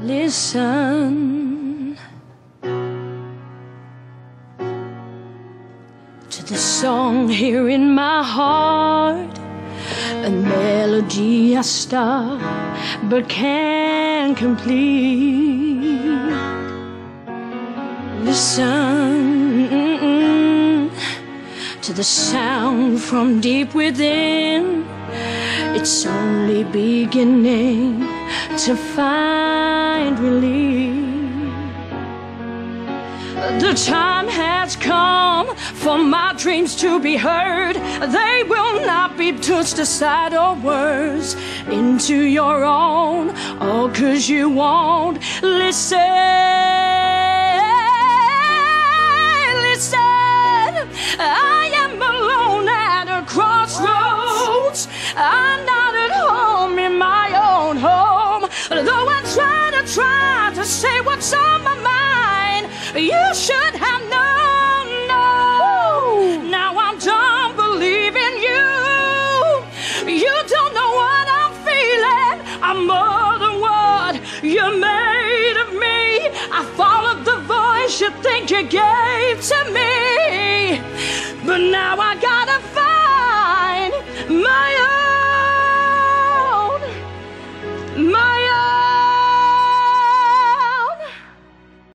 Listen to the song here in my heart, a melody I start but can't complete. Listen to the sound from deep within. It's only beginning to find relief. The time has come for my dreams to be heard. They will not be pushed aside or words into your own, all 'cause you won't listen. Listen, I am alone at a crossroads. I'm not at home in my own home. Though I try to say what's on my mind, you should have known. No, now I'm done believing you. You don't know what I'm feeling. I'm more than what you made of me. I followed the voice you think you gave to me.